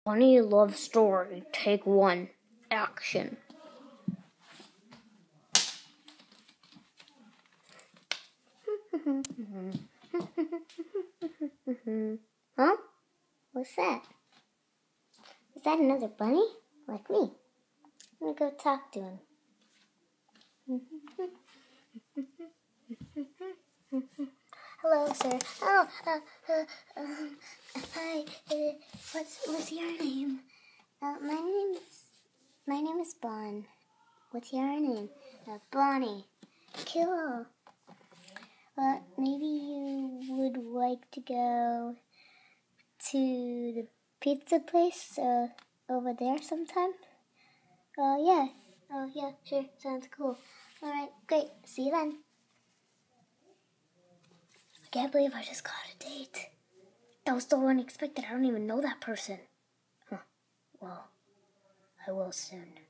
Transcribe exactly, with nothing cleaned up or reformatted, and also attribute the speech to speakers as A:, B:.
A: Funny love story. Take one. Action. Huh? What's that? Is that another bunny? Like me. Let me go talk to him. Hello, sir. Oh, uh, uh, um, hi. Uh, what's what's your name? Uh, my name is my name is Bon. What's your name? Uh, Bonnie. Cool. Well, maybe you would like to go to the pizza place uh, over there sometime? Oh, uh, yeah. Oh, yeah, sure. Sounds cool. All right, great. See you then. I can't believe I just got a date. That was so unexpected. I don't even know that person. Huh. Well, I will soon.